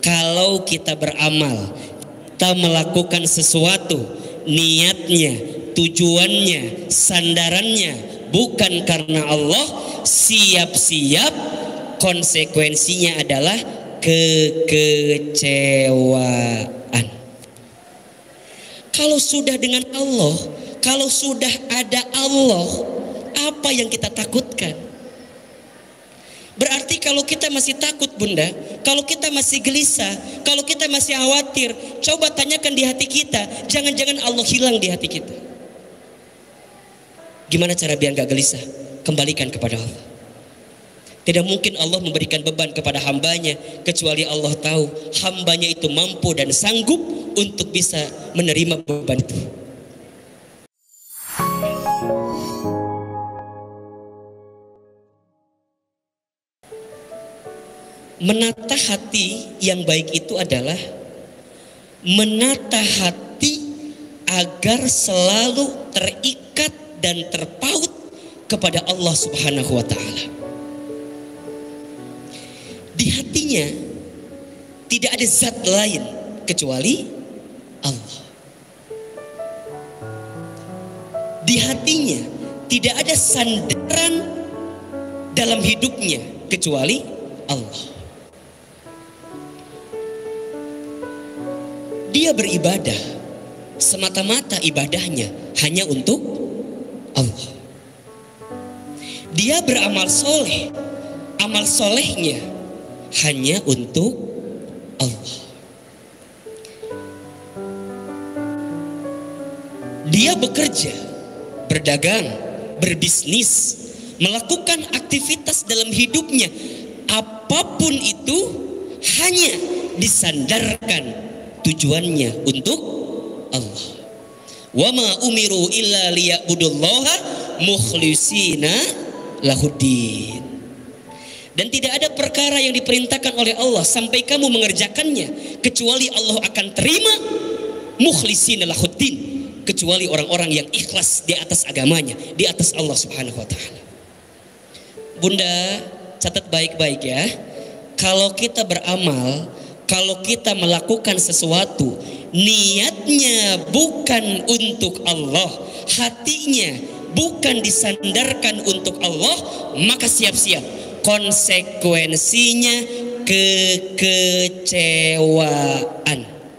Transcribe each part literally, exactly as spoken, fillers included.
kalau kita beramal, kita melakukan sesuatu, niatnya, tujuannya, sandarannya bukan karena Allah, siap-siap konsekuensinya adalah kekecewaan. Kalau sudah dengan Allah, kalau sudah ada Allah, apa yang kita takutkan? Berarti kalau kita masih takut bunda, kalau kita masih gelisah, kalau kita masih khawatir, coba tanyakan di hati kita, jangan-jangan Allah hilang di hati kita. Gimana cara biar gak gelisah? Kembalikan kepada Allah. Tidak mungkin Allah memberikan beban kepada hambanya, kecuali Allah tahu hambanya itu mampu dan sanggup untuk bisa menerima beban itu. Menata hati yang baik itu adalah menata hati agar selalu terikat dan terpaut kepada Allah Subhanahu wa ta'ala. Di hatinya tidak ada zat lain kecuali Allah. Di hatinya tidak ada sandaran dalam hidupnya kecuali Allah. Dia beribadah semata-mata ibadahnya hanya untuk Allah. Dia beramal soleh, amal solehnya hanya untuk Allah. Dia bekerja, berdagang, berbisnis, melakukan aktivitas dalam hidupnya, apapun itu hanya disandarkan tujuannya untuk Allah. Wa ma umiru illa liya'budullaha mukhlishina lahuddin. Dan tidak ada perkara yang diperintahkan oleh Allah sampai kamu mengerjakannya kecuali Allah akan terima mukhlishina lahuddin, kecuali orang-orang yang ikhlas di atas agamanya, di atas Allah Subhanahu wa taala. Bunda, catat baik-baik ya. Kalau kita beramal, kalau kita melakukan sesuatu, niatnya bukan untuk Allah, hatinya bukan disandarkan untuk Allah, maka siap-siap konsekuensinya kekecewaan.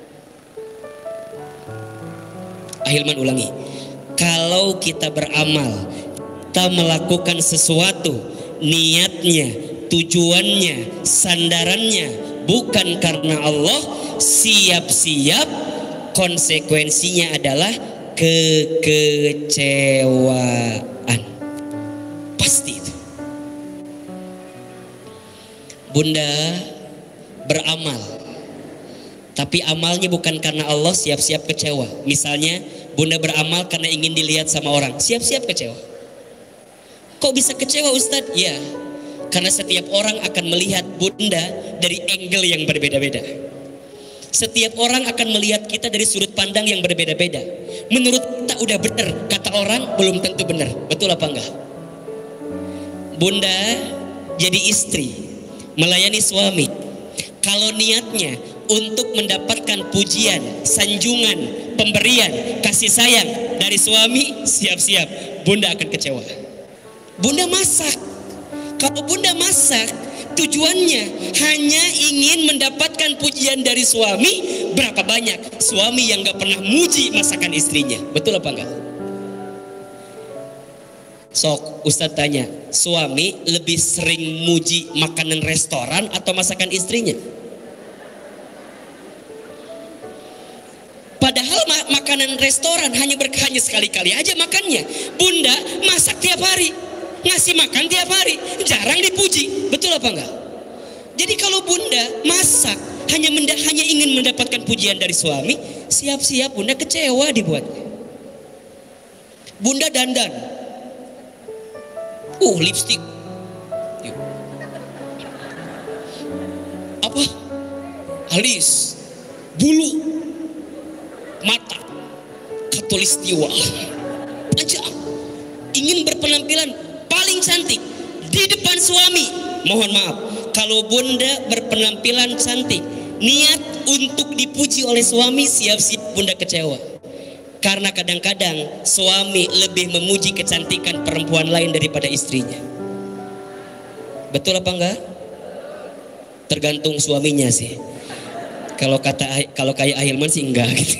Ahilman ulangi. Kalau kita beramal, kita melakukan sesuatu, niatnya, tujuannya, sandarannya bukan karena Allah, siap-siap konsekuensinya adalah kekecewaan. Pasti itu. Bunda beramal, tapi amalnya bukan karena Allah, siap-siap kecewa. Misalnya bunda beramal karena ingin dilihat sama orang, siap-siap kecewa. Kok bisa kecewa Ustadz? Ya, karena setiap orang akan melihat bunda dari angle yang berbeda-beda. Setiap orang akan melihat kita dari sudut pandang yang berbeda-beda. Menurut kita udah benar, kata orang belum tentu benar. Betul apa enggak? Bunda jadi istri, melayani suami, kalau niatnya untuk mendapatkan pujian, sanjungan, pemberian, kasih sayang dari suami, siap-siap bunda akan kecewa. Bunda masak, kalau bunda masak tujuannya hanya ingin mendapatkan pujian dari suami, berapa banyak suami yang gak pernah muji masakan istrinya? Betul apa enggak? Sok Ustadz tanya, suami lebih sering muji makanan restoran atau masakan istrinya? Padahal ma makanan restoran hanya berkahnya sekali-kali aja makannya. Bunda masak tiap hari, ngasih makan tiap hari, jarang dipuji. Betul apa enggak? Jadi kalau bunda masak hanya menda hanya ingin mendapatkan pujian dari suami, siap-siap bunda kecewa dibuatnya. Bunda dandan, uh lipstik, apa, alis, bulu, mata, katulistiwa aja, ingin berpenampilan paling cantik di depan suami. Mohon maaf, kalau bunda berpenampilan cantik niat untuk dipuji oleh suami, siap-siap bunda kecewa. Karena kadang-kadang suami lebih memuji kecantikan perempuan lain daripada istrinya. Betul apa enggak? Tergantung suaminya sih. Kalau kata kalau kayak Ahilman sih enggak gitu.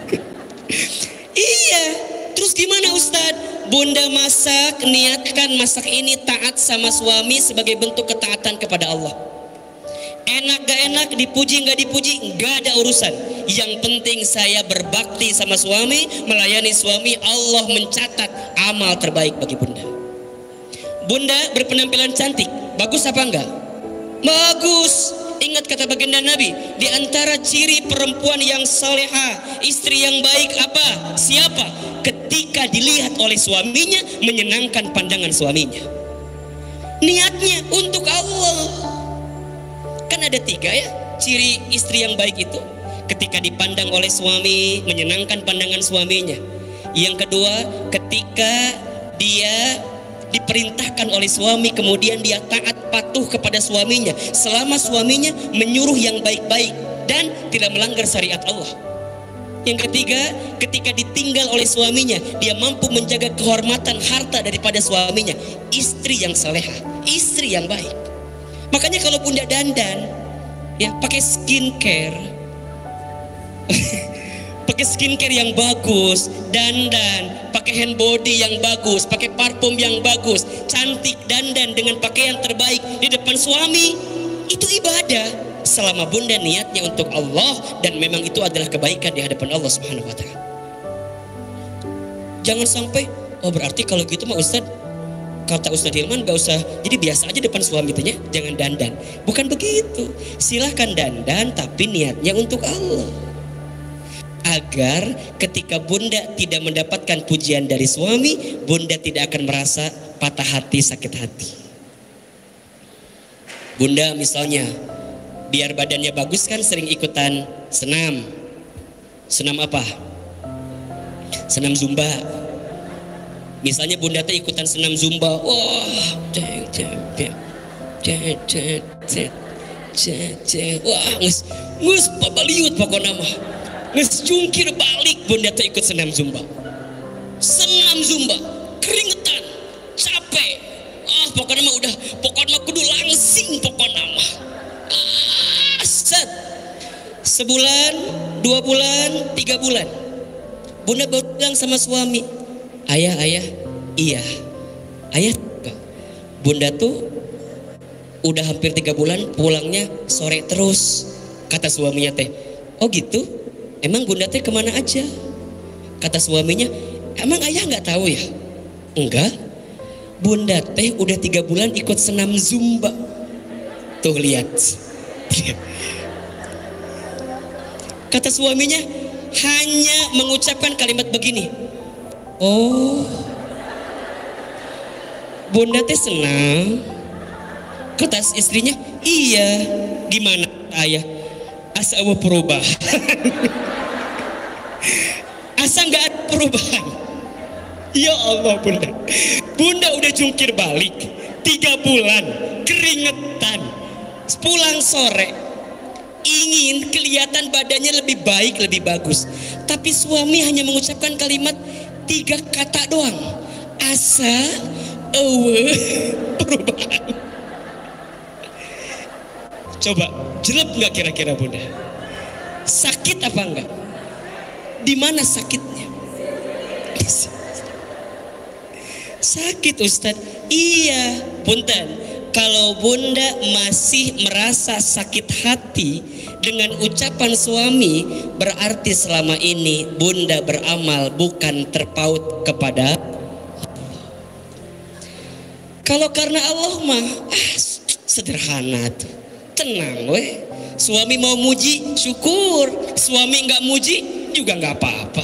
Iya. Terus gimana Ustadz? Bunda masak, niatkan masak ini taat sama suami sebagai bentuk ketaatan kepada Allah. Enak gak enak, dipuji gak dipuji, gak ada urusan. Yang penting saya berbakti sama suami, melayani suami. Allah mencatat amal terbaik bagi bunda. Bunda berpenampilan cantik, bagus apa enggak? Bagus. Ingat kata baginda Nabi, di antara ciri perempuan yang soleha, istri yang baik apa? Siapa? Ketika dilihat oleh suaminya, menyenangkan pandangan suaminya. Niatnya untuk Allah. Kan ada tiga ya ciri istri yang baik itu. Ketika dipandang oleh suami, menyenangkan pandangan suaminya. Yang kedua, ketika dia diperintahkan oleh suami, kemudian dia taat patuh kepada suaminya selama suaminya menyuruh yang baik-baik dan tidak melanggar syariat Allah. Yang ketiga, ketika ditinggal oleh suaminya, dia mampu menjaga kehormatan harta daripada suaminya. Istri yang saleha, istri yang baik. Makanya kalau bunda dandan, ya pakai skincare, pakai skincare yang bagus, dandan, pakai hand body yang bagus, pakai parfum yang bagus, cantik dandan dengan pakaian terbaik di depan suami, itu ibadah. Selama bunda niatnya untuk Allah dan memang itu adalah kebaikan di hadapan Allah Subhanahu Wa Taala. Jangan sampai, oh berarti kalau gitu mah Ustadz, kata Ustadz Hilman gak usah, jadi biasa aja depan suami itunya, jangan dandan. Bukan begitu. Silahkan dandan tapi niatnya untuk Allah. Agar ketika bunda tidak mendapatkan pujian dari suami, bunda tidak akan merasa patah hati, sakit hati. Bunda misalnya biar badannya bagus kan sering ikutan senam. Senam apa? Senam zumba. Misalnya bunda teh ikutan senam zumba. Wah, cek cek cek cek cek cek cek cek. Wah, ngus ngus pabaliut pokoknya mah. Nges jungkir balik bunda teh ikut senam zumba. Senam zumba, keringetan, capek. Ah, pokoknya mah udah, pokoknya mah kudu langsing pokoknya mah. Ah, set. Sebulan, dua bulan, tiga bulan. Bunda baru bilang sama suami, ayah, ayah, iya, ayah. Bunda tuh udah hampir tiga bulan pulangnya sore terus. Kata suaminya teh, oh gitu? Emang bunda teh kemana aja? Kata suaminya, emang ayah nggak tahu ya? Enggak. Bunda teh udah tiga bulan ikut senam zumba. Tuh lihat. Kata suaminya hanya mengucapkan kalimat begini. Oh, bunda teh senang. Kata istrinya, iya. Gimana ayah? Asa mau perubahan. Asa nggak ada perubahan. Ya Allah bunda. Bunda udah jungkir balik tiga bulan, keringetan, pulang sore, ingin kelihatan badannya lebih baik, lebih bagus. Tapi suami hanya mengucapkan kalimat tiga kata doang. Asa ewe perubahan. Coba jelek nggak kira-kira bunda? Sakit apa enggak? Di mana sakitnya? Sakit Ustadz. Iya, punten. Kalau bunda masih merasa sakit hati dengan ucapan suami, berarti selama ini bunda beramal bukan terpaut kepada. Kalau karena Allah mah ah, sederhana tuh, tenang weh. Suami mau muji syukur, suami nggak muji juga nggak apa-apa.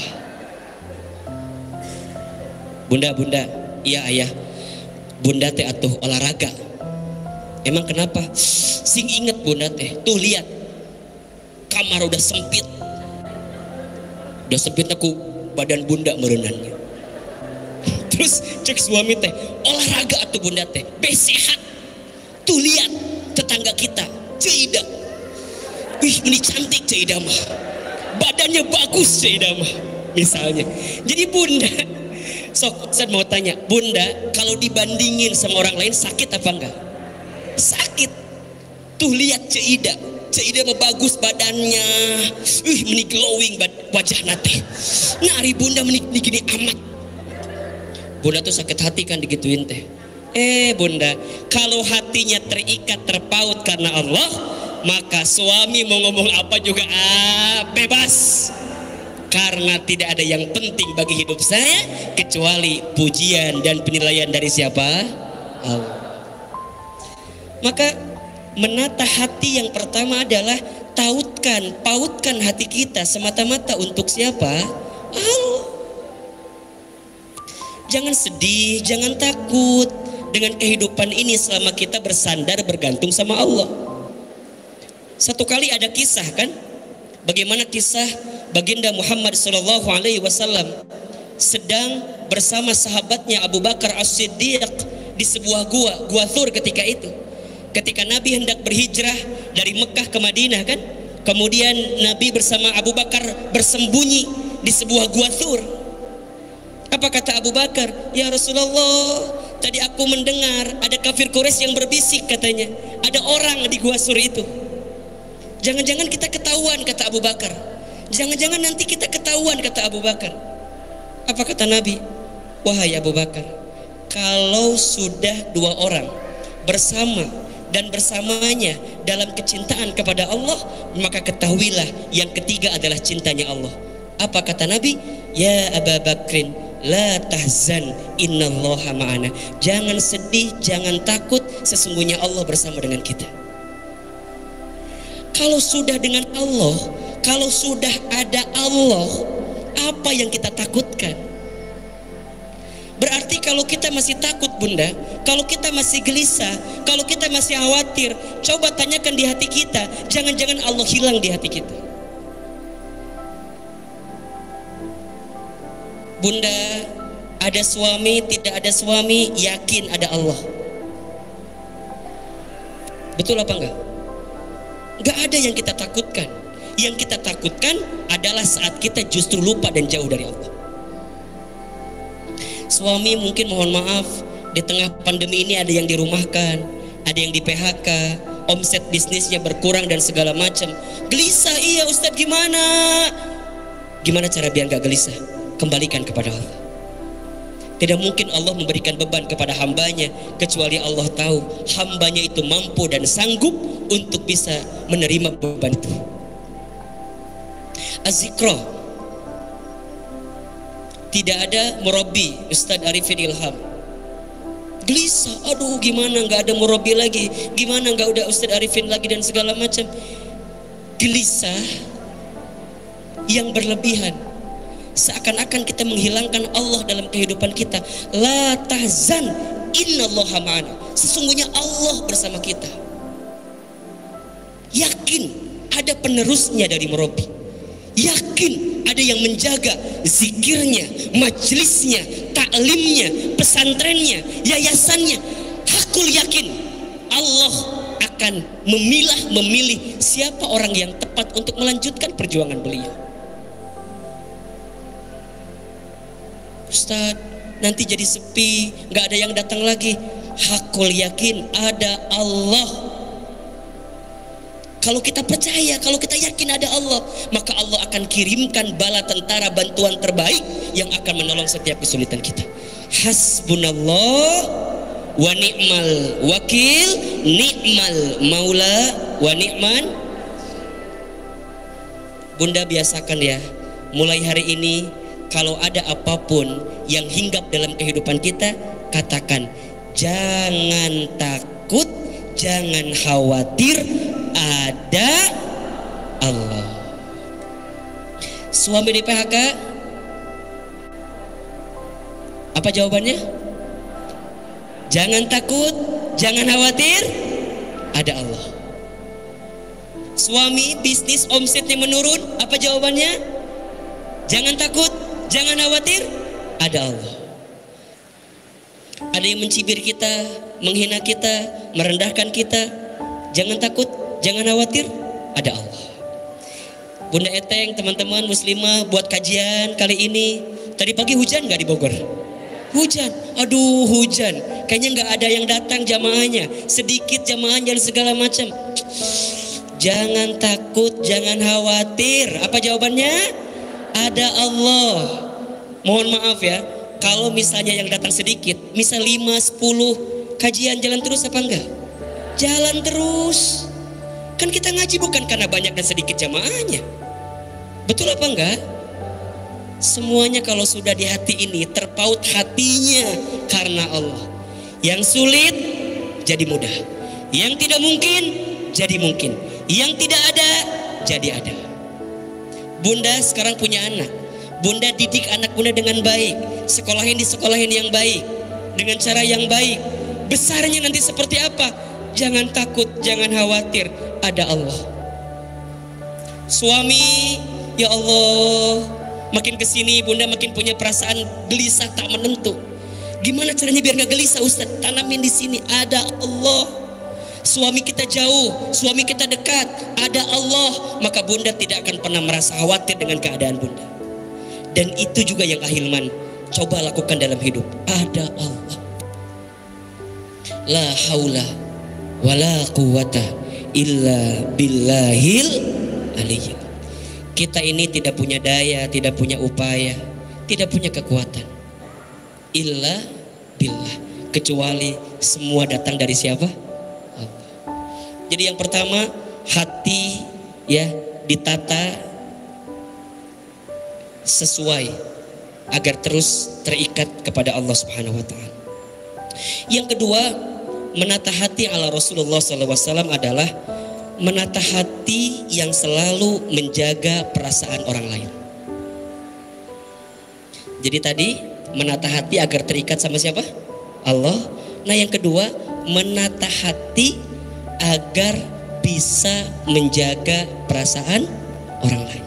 Bunda, bunda, iya ayah, bunda teh atuh olahraga. Emang kenapa? Sing inget bunda teh, tuh lihat, kamar udah sempit, udah sempit aku badan bunda merenannya. Terus cek suami teh, olahraga atuh bunda teh, be sehat. Tuh lihat tetangga kita, tidak. Wih, ini cantik Cik Ida mah. Badannya bagus Cik Ida mah. Misalnya. Jadi bunda, sok saya mau tanya, bunda kalau dibandingin sama orang lain sakit apa enggak? Sakit. Tuh lihat Cik Ida. Cik Ida mah bagus badannya. Wih, meni glowing wajah nate. Nari bunda meni gini amat. Bunda tuh sakit hati kan digituin teh. Eh bunda, kalau hatinya terikat terpaut karena Allah, maka suami mau ngomong apa juga ah, bebas. Karena tidak ada yang penting bagi hidup saya kecuali pujian dan penilaian dari siapa? Allah. Maka menata hati yang pertama adalah tautkan, pautkan hati kita semata-mata untuk siapa? Allah. Jangan sedih, jangan takut dengan kehidupan ini selama kita bersandar bergantung sama Allah. Satu kali ada kisah kan, bagaimana kisah baginda Muhammad Shallallahu Alaihi Wasallam sedang bersama sahabatnya Abu Bakar As-Siddiq di sebuah gua, gua Thur ketika itu. Ketika Nabi hendak berhijrah dari Mekah ke Madinah kan, kemudian Nabi bersama Abu Bakar bersembunyi di sebuah gua Thur. Apa kata Abu Bakar? Ya Rasulullah, tadi aku mendengar ada kafir Quraisy yang berbisik katanya, ada orang di gua Thur itu. Jangan-jangan kita ketahuan kata Abu Bakar. Jangan-jangan nanti kita ketahuan kata Abu Bakar. Apa kata Nabi? Wahai Abu Bakar, kalau sudah dua orang bersama dan bersamanya dalam kecintaan kepada Allah, maka ketahuilah yang ketiga adalah cintanya Allah. Apa kata Nabi? Ya Abu Bakrin, la tahzan, innallaha ma'ana. Jangan sedih, jangan takut, sesungguhnya Allah bersama dengan kita. Kalau sudah dengan Allah, kalau sudah ada Allah, apa yang kita takutkan? Berarti kalau kita masih takut bunda, kalau kita masih gelisah, kalau kita masih khawatir, coba tanyakan di hati kita, jangan-jangan Allah hilang di hati kita. Bunda, ada suami, tidak ada suami, yakin ada Allah. Betul apa enggak? Enggak ada yang kita takutkan. Yang kita takutkan adalah saat kita justru lupa dan jauh dari Allah. Suami mungkin mohon maaf, di tengah pandemi ini ada yang dirumahkan, ada yang di P H K, omset bisnisnya berkurang dan segala macam. Gelisah, iya Ustadz, gimana? Gimana cara biar gak gelisah? Kembalikan kepada Allah. Tidak mungkin Allah memberikan beban kepada hambanya kecuali Allah tahu hambanya itu mampu dan sanggup untuk bisa menerima beban itu. Az-Zikra, tidak ada murabi, Ustadz Arifin Ilham. Gelisah, aduh gimana nggak ada murabi lagi, gimana nggak udah Ustadz Arifin lagi dan segala macam. Gelisah yang berlebihan, seakan-akan kita menghilangkan Allah dalam kehidupan kita. La tahzan, innallaha ma'ana. Sesungguhnya Allah bersama kita. Yakin ada penerusnya dari murabi. Yakin ada yang menjaga zikirnya, majlisnya, taklimnya, pesantrennya, yayasannya. Hakul yakin Allah akan memilah, memilih siapa orang yang tepat untuk melanjutkan perjuangan beliau. Ustadz, nanti jadi sepi, gak ada yang datang lagi. Hakul yakin ada Allah. Kalau kita percaya, kalau kita yakin ada Allah, maka Allah akan kirimkan bala tentara bantuan terbaik yang akan menolong setiap kesulitan kita. Hasbunallah wa ni'mal wakil, ni'mal maula wa ni'man. Bunda biasakan ya, mulai hari ini kalau ada apapun yang hinggap dalam kehidupan kita, katakan jangan takut, jangan khawatir, ada Allah. Suami di P H K, apa jawabannya? Jangan takut, jangan khawatir, ada Allah. Suami bisnis omsetnya menurun, apa jawabannya? Jangan takut, jangan khawatir, ada Allah. Ada yang mencibir kita, menghina kita, merendahkan kita, jangan takut, jangan khawatir, Ada Allah. Bunda Eteng, teman-teman muslimah buat kajian kali ini. Tadi pagi hujan gak di Bogor? Hujan, aduh hujan. Kayaknya gak ada yang datang jamaahnya. Sedikit jamaahnya dan segala macam. Jangan takut, jangan khawatir. Apa jawabannya? Ada Allah. Mohon maaf ya, kalau misalnya yang datang sedikit, misal lima, sepuluh, kajian jalan terus apa enggak? Jalan terus. Kan kita ngaji bukan karena banyak dan sedikit jamaahnya. Betul apa enggak? Semuanya kalau sudah di hati ini, terpaut hatinya karena Allah. Yang sulit jadi mudah. Yang tidak mungkin jadi mungkin. Yang tidak ada jadi ada. Bunda sekarang punya anak. Bunda didik anak bunda dengan baik, sekolahin di sekolahin yang baik, dengan cara yang baik. Besarnya nanti seperti apa? Jangan takut, jangan khawatir, ada Allah. Suami, ya Allah, makin kesini bunda makin punya perasaan gelisah tak menentu. Gimana caranya biar gak gelisah Ustaz? Tanamin di sini, ada Allah. Suami kita jauh, suami kita dekat, ada Allah. Maka bunda tidak akan pernah merasa khawatir dengan keadaan bunda. Dan itu juga yang Ahilman coba lakukan dalam hidup. Ada Allah. La haula wala quwata illa billahil aliyyil. Kita ini tidak punya daya, tidak punya upaya, tidak punya kekuatan. Illa billah. Kecuali semua datang dari siapa? Allah. Jadi yang pertama, hati ya ditata sesuai agar terus terikat kepada Allah Subhanahu wa taala. Yang kedua, menata hati ala Rasulullah sallallahu alaihi wasallam adalah menata hati yang selalu menjaga perasaan orang lain. Jadi tadi menata hati agar terikat sama siapa? Allah. Nah, yang kedua, menata hati agar bisa menjaga perasaan orang lain.